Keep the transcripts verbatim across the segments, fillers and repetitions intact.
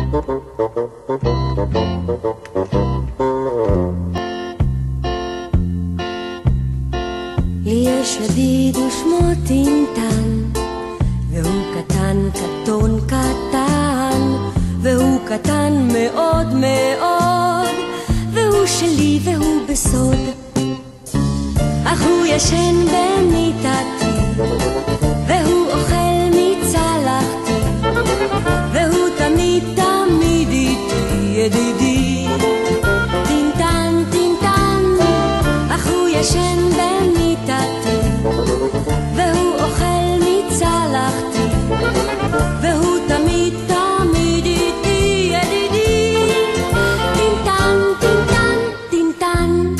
לי יש ידיד ושמו טינטן, והוא קטן קטון קטן, והוא קטן מאוד מאוד, והוא שלי והוא בסוד, אך הוא ישן במיטתי, והוא אוכל מצלחתי, והוא תמיד תמיד איתי ידידי. טינטן טינטן, אך הוא ישן במיטתי, והוא אוכל מצלחתי, והוא תמיד תמיד איתי ידידי. טינטן טינטן טינטן.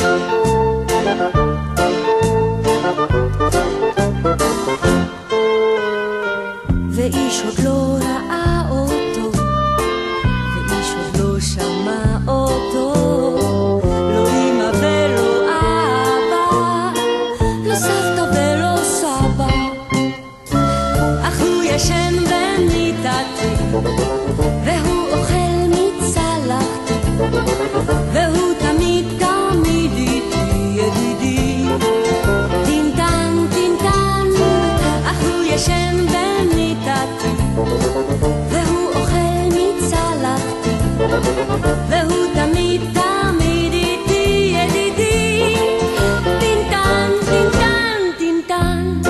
ואיש עוד לא ראה אותו, ואיש עוד לא שמע אותו, לא אמא ולא אבא, לא סבתא ולא סבא, אך הוא ישן במיטתי, והוא אוכל מצלחתי, והוא תמיד תמיד איתי ידידי. טינטן טינטן, אך הוא ישן במיטתי, והוא אוכל מצלחתי, והוא תמיד תמיד איתי ידידי. טינטן טינטן טינטן.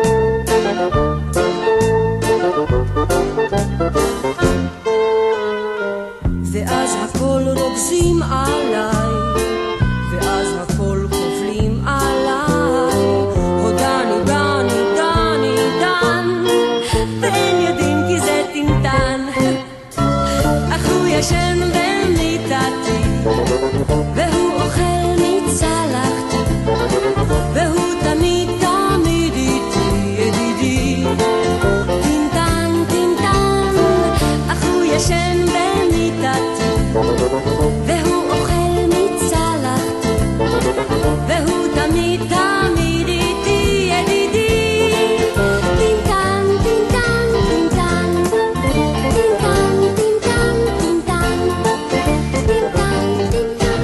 ואז הכל רוגזים עליי, ואז הכל חובלים עליי, הודענו דני דני דן, ואין יודעים כי זה טינטן. אך הוא ישן במיטתי, והוא אוכל מצלחתי, והוא תמיד תמיד איתי ידידי. טינטן טינטן, אך הוא ישן במיטתי, והוא אוכל מצלחתי, והוא תמיד תמיד איתי ידידי. טינטן טינטן טינטן. טינטן טינטן טינטן. טינטן טינטן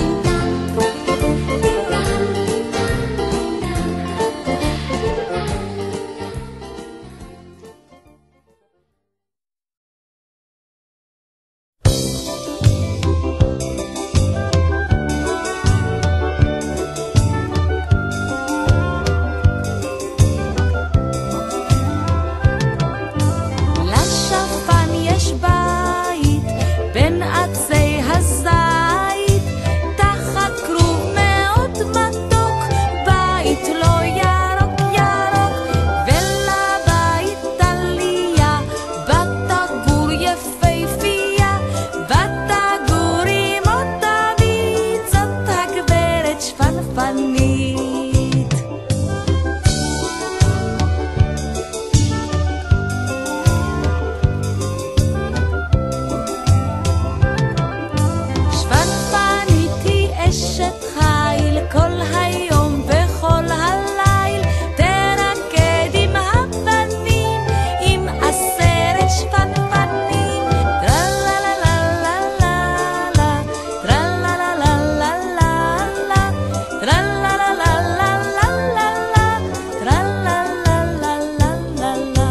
לשפן יש בית בין עצי הזית, תחת כרוב מאוד מתוק, בית לא ירוק ירוק, ולבית תליה בת הגור יפהפייה, בת הגור עם אותה ביט, זאת הגברת שפנפנית. שפנפנית היא אשת חיל, כל היום וכל הליל תרקד עם הבנים, עם עשרת שפנפנים. טרללללללה, טרללללללה, טרללללללה, טרללללללה.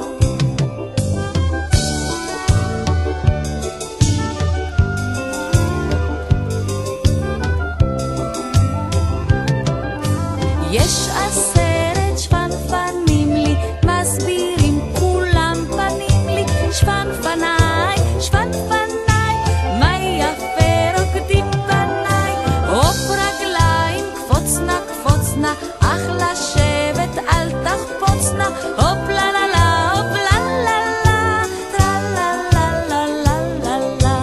יש עשרת שפנפנים לי, מסבירים כולם פנים לי, שפנפניי, שפנפניי, מה יפה רוקדים בניי, הופ רגליים קפוצנה קפוצנה, אך לשבת אל תחפוצנה, הופ לה לה לה, הופ לה לה לה, טרללללללה.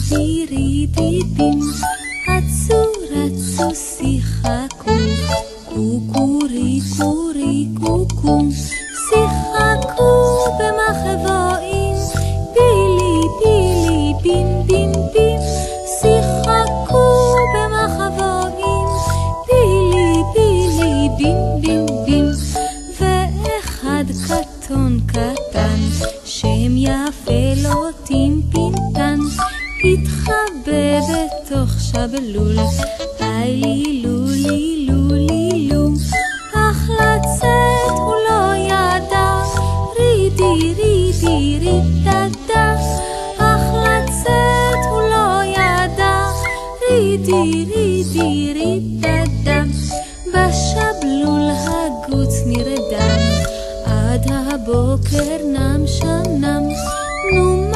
רידי רידי דים, רצו רצו שיחקו, קוקורי קורי קוקו, שיחקו במחבואים, בילי בילי בין בין בין, שיחקו במחבואים, בילי בילי בין בין בין, ואחד קטון קטן, שם יפה לא טימפינטן, התחבא בתוך שבלול, איי לילו לילו לילו, אך לצאת הוא לא ידע, רידי רידי רידדה, אך לצאת הוא לא ידע, רידי רידי רידדה, בשבלול הגוץ נרדם, עד הבוקר נם שם נם, נו